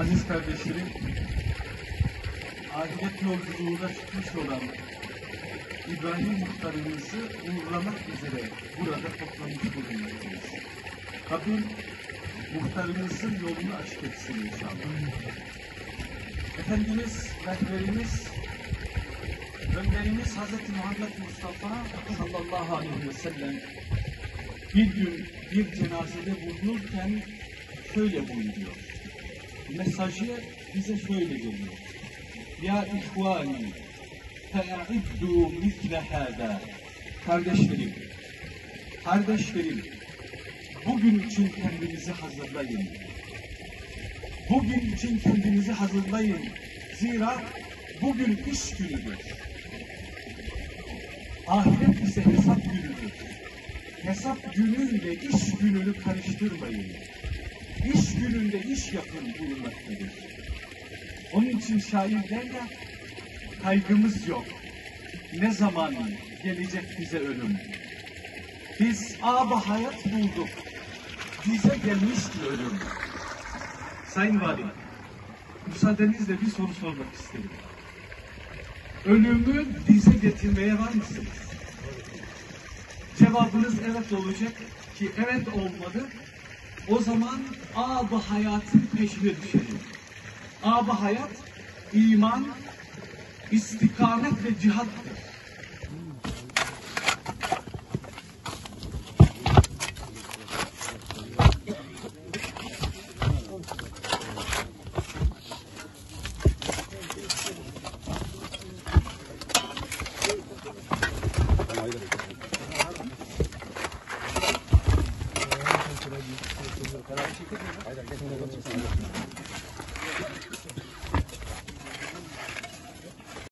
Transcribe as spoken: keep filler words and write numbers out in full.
Aziz kardeşlerim, ahiret yolculuğuna çıkmış olan İbrahim muhtarımızı uğurlamak üzere burada toplamış bulunmaktayız. Rabbim muhtarımızın yolunu açık etsin inşallah. Efendimiz, rehberimiz, önderimiz Hazreti Muhammed Mustafa sallallahu aleyhi ve sellem bir gün bir cenazede bulunurken şöyle buyuruyor. Mesajı bize şöyle geliyor. Ya ihvani fe'iddu misle hâdâ. Kardeşlerim, kardeşlerim, bugün için kendinizi hazırlayın. Bugün için kendinizi hazırlayın. Zira bugün iş günüdür. Ahiret ise hesap günüdür. Hesap günüyle iş gününü karıştırmayın. İş gününde iş yapın buyurmaktadır. Onun için şair der ya, kaygımız yok. Ne zaman gelecek bize ölüm? Biz âb-ı hayat bulduk. Bize gelmişti ölüm. Sayın Vali, müsaadenizle bir soru sormak isterim. Ölümü bize getirmeye var mısınız? Cevabınız evet olacak ki evet olmadı. O zaman âb-ı hayatın peşine düşelim. Âb-ı hayat, iman, istikamet ve cihattır.